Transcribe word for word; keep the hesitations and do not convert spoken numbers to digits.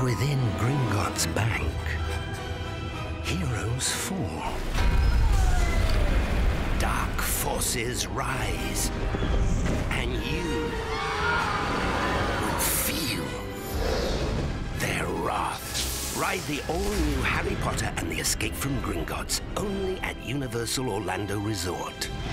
within Gringotts Bank, heroes fall. Dark forces rise, and you will feel their wrath. Ride the all-new Harry Potter and the Escape from Gringotts, only at Universal Orlando Resort.